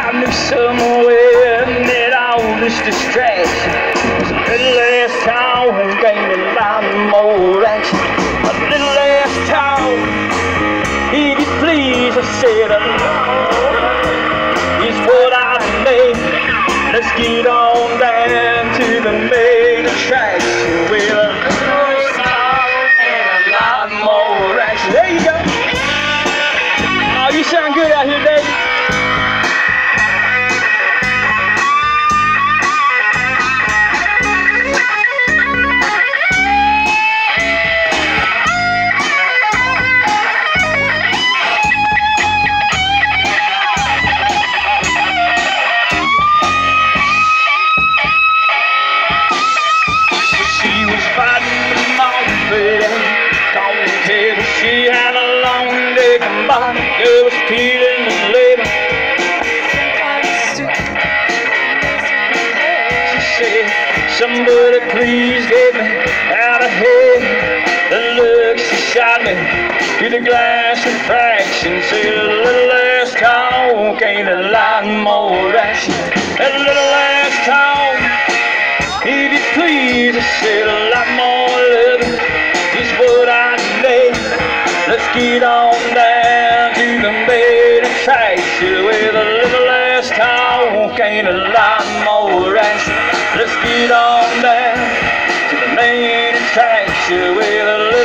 I knew somewhere that all this distraction was a little less talk, gained a lot more action. A little less talk, if you please, I said, is what I need. Let's get on down to the main attraction with a little less talk and a lot more action. There you go. Oh, you sound good out here, baby. She had a long neck and body, it was peeling the labor. She said, somebody please get me out of here. The look she shot me through the glass refraction said, a little less talk, ain't a lot more action. A little less talk, if you please, I said, a lot more living is what I need. Let's get on down to the main attraction with a little less talk, ain't a lot more action. Let's get on down to the main attraction with a little